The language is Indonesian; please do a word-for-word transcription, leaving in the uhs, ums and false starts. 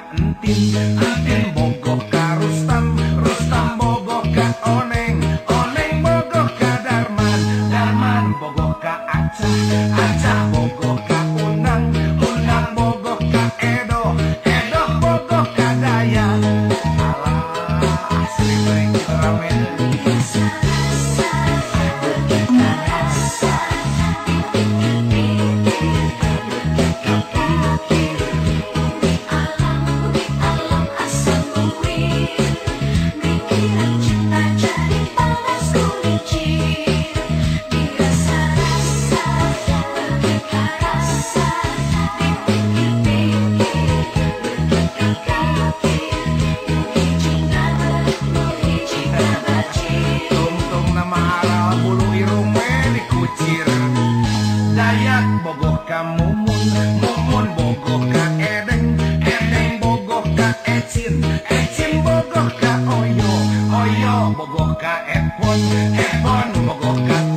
entin, entin bogoh ka Rustam, Rustam bogoh ka Oneng, Oneng bogoh ka Darman, Darman bogoh ka Acah, Acah bogoh ka Unang, Unang bogoh ka Edo, Edo bogoh ka Dayak. Alah, asli mereka ramen. Dayak bogoh ka Mumun, Mumun bogoh ka Edeng, Edeng bogoh ka Ecin, Ecin bogoh ka Oyo, Oyo bogoh ka Epon, Epon bogoh ka